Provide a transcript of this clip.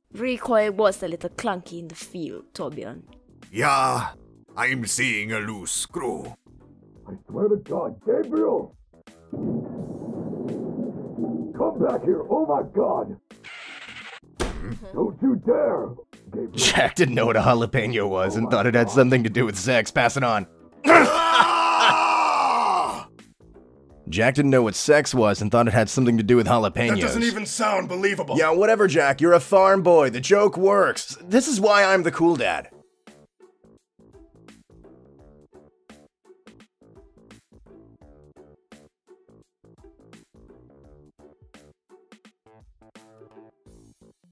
recoil was a little clunky in the field, Torbjorn. Yeah, I'm seeing a loose screw. I swear to God, Gabriel! Come back here, oh my God! Don't you dare! Gabriel. Jack didn't know what a jalapeno was and thought it had something to do with sex. Pass it on. Jack didn't know what sex was and thought it had something to do with jalapenos. That doesn't even sound believable. Yeah, whatever, Jack. You're a farm boy. The joke works. This is why I'm the cool dad.